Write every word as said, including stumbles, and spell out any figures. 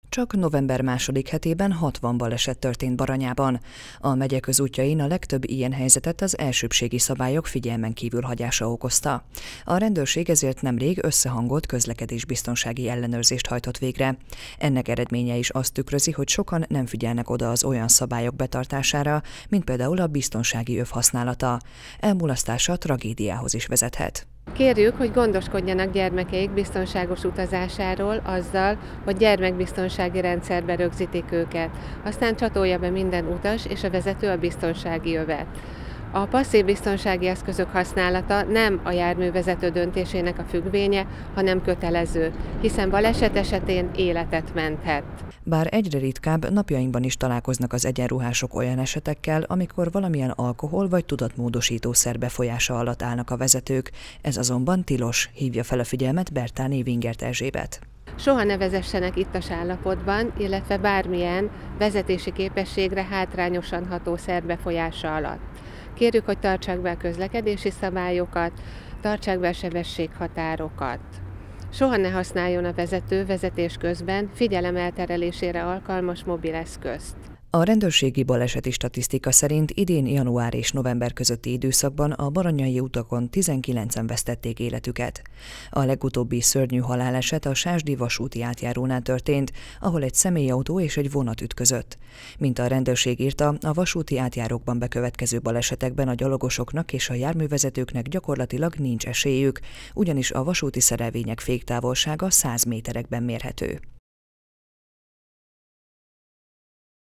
Csak november második hetében hatvan baleset történt Baranyában. A megye közútjain a legtöbb ilyen helyzetet az elsőbbségi szabályok figyelmen kívül hagyása okozta. A rendőrség ezért nemrég összehangolt közlekedésbiztonsági ellenőrzést hajtott végre. Ennek eredménye is azt tükrözi, hogy sokan nem figyelnek oda az olyan szabályok betartására, mint például a biztonsági öv használata. Elmulasztása tragédiához is vezethet. Kérjük, hogy gondoskodjanak gyermekeik biztonságos utazásáról azzal, hogy gyermekbiztonsági rendszerbe rögzítik őket. Aztán csatolja be minden utas és a vezető a biztonsági övet. A passzív biztonsági eszközök használata nem a járművezető döntésének a függvénye, hanem kötelező, hiszen baleset esetén életet menthet. Bár egyre ritkább, napjainkban is találkoznak az egyenruhások olyan esetekkel, amikor valamilyen alkohol vagy tudatmódosítószer befolyása alatt állnak a vezetők, ez azonban tilos, hívja fel a figyelmet Bertáné Wingert Erzsébet. Soha ne vezessenek ittas állapotban, illetve bármilyen vezetési képességre hátrányosan ható szer befolyása alatt. Kérjük, hogy tartsák be a közlekedési szabályokat, tartsák be a sebességhatárokat. Soha ne használjon a vezető vezetés közben figyelem elterelésére alkalmas mobileszközt. A rendőrségi baleseti statisztika szerint idén január és november közötti időszakban a baranyai utakon tizenkilencen vesztették életüket. A legutóbbi szörnyű haláleset a Sásdi vasúti átjárónál történt, ahol egy személyautó és egy vonat ütközött. Mint a rendőrség írta, a vasúti átjárókban bekövetkező balesetekben a gyalogosoknak és a járművezetőknek gyakorlatilag nincs esélyük, ugyanis a vasúti szerelvények féktávolsága száz méterekben mérhető.